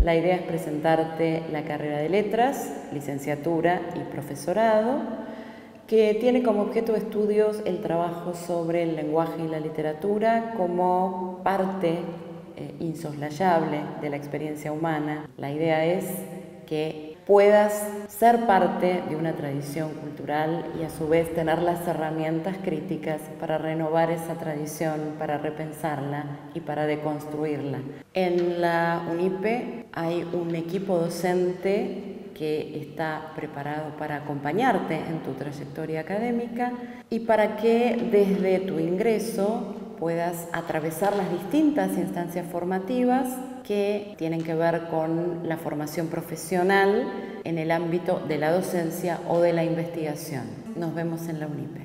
La idea es presentarte la carrera de Letras, licenciatura y profesorado, que tiene como objeto de estudios el trabajo sobre el lenguaje y la literatura como parte insoslayable de la experiencia humana. La idea es que puedas ser parte de una tradición cultural y a su vez tener las herramientas críticas para renovar esa tradición, para repensarla y para deconstruirla. En la UNIPE hay un equipo docente que está preparado para acompañarte en tu trayectoria académica y para que desde tu ingreso puedas atravesar las distintas instancias formativas que tienen que ver con la formación profesional en el ámbito de la docencia o de la investigación. Nos vemos en la UNIPE.